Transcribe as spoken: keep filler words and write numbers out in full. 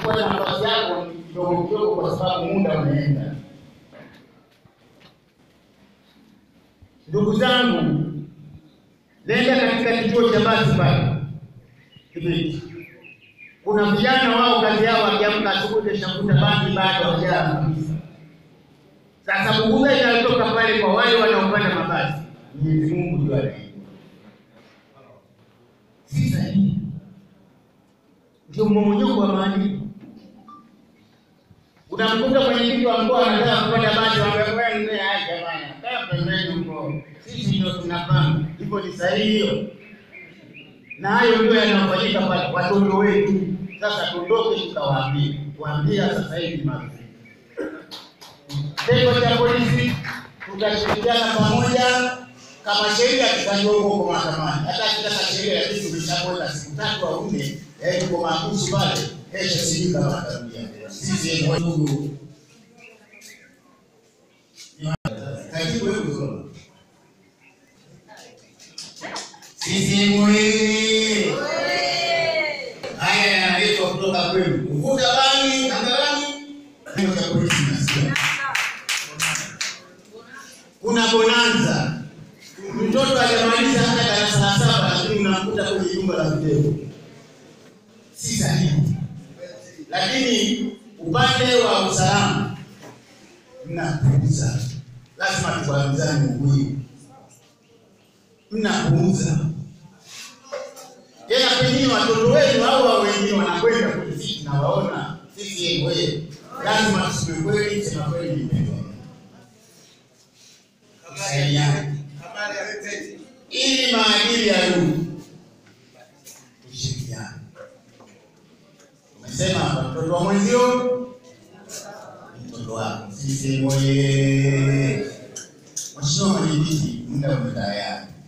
chukua nafasi yako kidogo kidogo kwa sababu muda umeenda. Ndugu zangu, nenda katika kituo cha basi pale Kibiti. Kuna vijana wao kazi yao wakiamka asubuhi shakuta basi bado hawajaa kabisa. Sasa buguza inatoka pale kwa wale wanaopanda mabasi. Mwenyezi Mungu ndiye anayejua. Sasa hii ndio mmomonyoko wa maadili. Unamkuta mwenyekiti wa mkoa anataka kupanda basi, wanamwambia wewe hai jamani, kaa pembeni huko. Sisi ndio tunapanga. Hivyo ni sahihi hiyo. Na hayo ndio yanafanyika pale watoto wetu. Sasa tuondoke tukawaambie. Tuambia sasa hivi mavi. Kitengo cha polisi tutashirikiana pamoja kama sheria tutajua huko mahakamani. Hata kitaka sheria ya kitu kishakwenda siku tatu au nne, eh tuko maamuzi pale, kesho sisi kama tabia. Sisi ni ndugu. Katibu wewe soma. Sisi mwe. Haya yanaitwa kutoka kwenu. Kuvuta bangi, angalani. Ndio cha polisi nasikia. Kuna bonanza. Mtoto hajamaliza hata darasa la saba lakini unamkuta kwenye jumba la video. Si sahihi. Lakini upande wa usalama mnapuuza. Lazima tuwaambizane ukweli. Mnapuuza. Tena pengine watoto wetu au wengine wanakwenda kujifiti na waona sisi wewe. Lazima tuseme kweli, sema kweli ni mpendo. Habari ya wewe. Ili maadili ya Mungu tushirikiane. Umesema mtoto wa mwenzio mtoto wako. Sisi moye. Mheshimiwa Mwenyekiti, muda umetayari.